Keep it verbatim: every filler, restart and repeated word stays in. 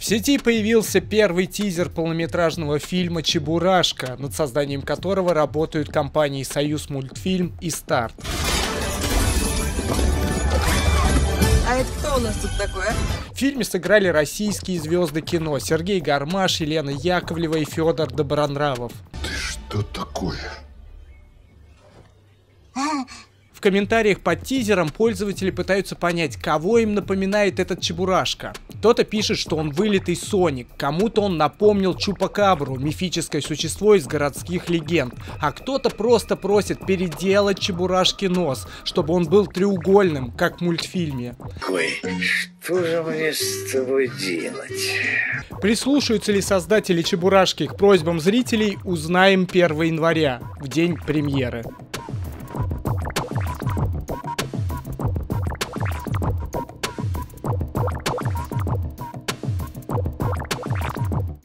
В сети появился первый тизер полнометражного фильма «Чебурашка», над созданием которого работают компании «Союзмультфильм» и «Старт». А это кто у нас тут такой, а? В фильме сыграли российские звезды кино: Сергей Гармаш, Елена Яковлева и Федор Добронравов. Ты что такое? В комментариях под тизером пользователи пытаются понять, кого им напоминает этот Чебурашка. Кто-то пишет, что он вылитый Соник, кому-то он напомнил Чупакабру, мифическое существо из городских легенд, а кто-то просто просит переделать Чебурашке нос, чтобы он был треугольным, как в мультфильме. Ой, что же мне с тобой делать? Прислушаются ли создатели Чебурашки к просьбам зрителей, узнаем первого января, в день премьеры.